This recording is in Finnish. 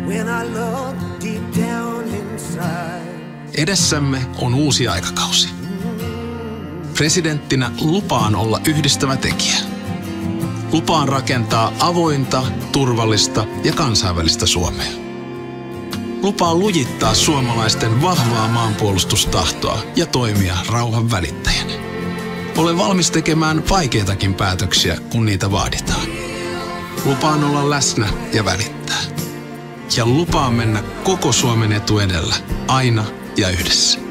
when I look deep down inside. Edessämme on uusi aikakausi. Presidenttinä lupaan olla yhdistävä tekijä. Lupaan rakentaa avointa, turvallista ja kansainvälistä Suomea. Lupaan lujittaa suomalaisten vahvaa maanpuolustustahtoa ja toimia rauhan välittäjänä. Olen valmis tekemään vaikeitakin päätöksiä, kun niitä vaaditaan. Lupaan olla läsnä ja välittää. Ja lupaan mennä koko Suomen etu edellä, aina ja yhdessä.